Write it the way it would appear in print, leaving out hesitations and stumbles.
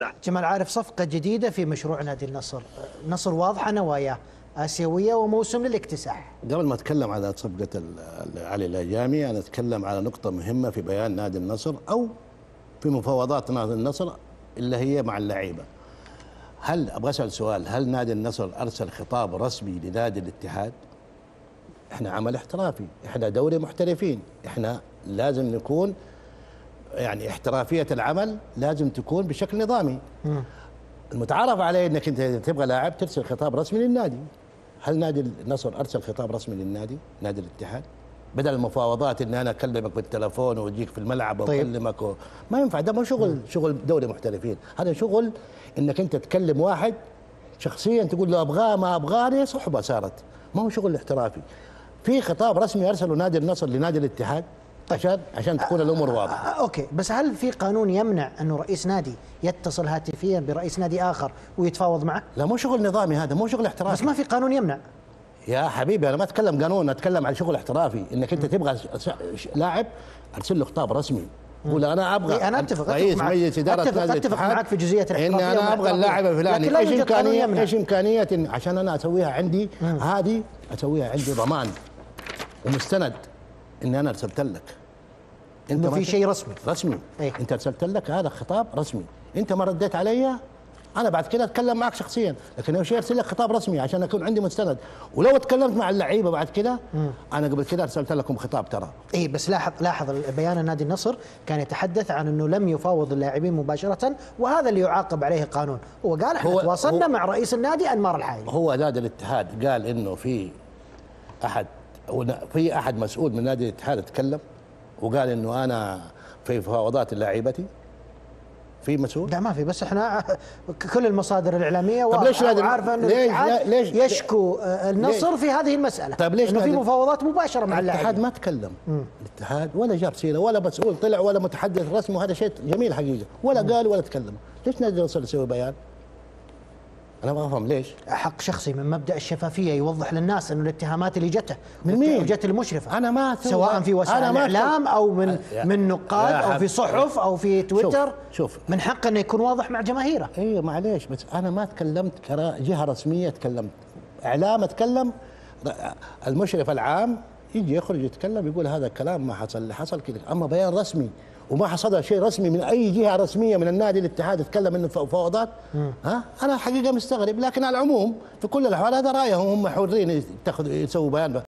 جمال عارف، صفقة جديدة في مشروع نادي النصر. النصر واضحة نواياه آسيوية وموسم للاكتساح. قبل ما أتكلم على صفقة علي الهجامي، أنا أتكلم على نقطة مهمة في بيان نادي النصر أو في مفاوضات نادي النصر اللي هي مع اللعيبة. هل أبغى أسأل سؤال، هل نادي النصر أرسل خطاب رسمي لنادي الاتحاد؟ إحنا عمل احترافي، إحنا دوري محترفين، إحنا لازم نكون يعني احترافية العمل لازم تكون بشكل نظامي. المتعارف عليه انك انت تبغى لاعب ترسل خطاب رسمي للنادي. هل نادي النصر ارسل خطاب رسمي للنادي نادي الاتحاد بدل المفاوضات ان انا اكلمك بالتلفون واجيك في الملعب واكلمك ما ينفع. ده ما شغل دوري محترفين، هذا شغل انك انت تكلم واحد شخصيا تقول له ابغاه ما ابغاني، صحبه صارت، ما هو شغل احترافي. في خطاب رسمي ارسله نادي النصر لنادي الاتحاد عشان تكون الامور واضحه. اوكي، بس هل في قانون يمنع انه رئيس نادي يتصل هاتفيا برئيس نادي اخر ويتفاوض معه؟ لا، مو شغل نظامي، هذا مو شغل احترافي. بس ما في قانون يمنع يا حبيبي. انا ما اتكلم قانون، اتكلم عن شغل احترافي. انك انت تبغى لاعب ارسل له خطاب رسمي، قول انا ابغى. انا اتفق رئيس مجلس اداره نادي الاتحاد اتفق معك في جزئيه الاحترافيه، ان انا ابغى اللاعب الفلاني. ايش امكانيه عشان انا اسويها عندي؟ هذه اسويها عندي ضمان ومستند ان انا ارسلت لك. انت في شيء رسمي إيه؟ انت ارسلت لك هذا خطاب رسمي، انت ما رديت علي، انا بعد كده اتكلم معك شخصيا، لكن اول شيء ارسل لك خطاب رسمي عشان اكون عندي مستند. ولو اتكلمت مع اللعيبه بعد كده انا قبل كده ارسلت لكم خطاب ترى. اي بس لاحظ بيان النادي النصر كان يتحدث عن انه لم يفاوض اللاعبين مباشره، وهذا اللي يعاقب عليه القانون. هو قال احنا تواصلنا مع رئيس النادي انمار الحائري. هو نادي الاتحاد قال انه في احد مسؤول من نادي الاتحاد اتكلم وقال انه انا في مفاوضات لاعيبتي؟ في مسؤول؟ لا ما في، بس احنا كل المصادر الاعلاميه عارفه انه ليش يشكو النصر في هذه المساله. طيب ليش انه في مفاوضات مباشره مع اللاعبين؟ الاتحاد ما تكلم، الاتحاد ولا جاب سيره ولا مسؤول طلع ولا متحدث رسمي، وهذا شيء جميل حقيقه، ولا قال ولا تكلم. ليش نادي النصر يسوي بيان؟ أنا ما أفهم ليش. حق شخصي من مبدأ الشفافية، يوضح للناس أنه الاتهامات اللي جته من مين؟ جت المشرفة. أنا ما سواء في وسائل الإعلام أو من نقاد أو في صحف أو في تويتر. شوف من حقه أنه يكون واضح مع جماهيره. إيه معليش، بس أنا ما تكلمت كجهة رسمية، تكلمت إعلام، أتكلم المشرف العام يجي يخرج يتكلم يقول هذا الكلام ما حصل، اللي حصل كذا. أما بيان رسمي وما حصل شيء رسمي من اي جهه رسميه من النادي الاتحاد يتكلم انه مفاوضات، انا حقيقه مستغرب. لكن على العموم في كل الاحوال هذا رايهم، هم حرين يسووا بيان.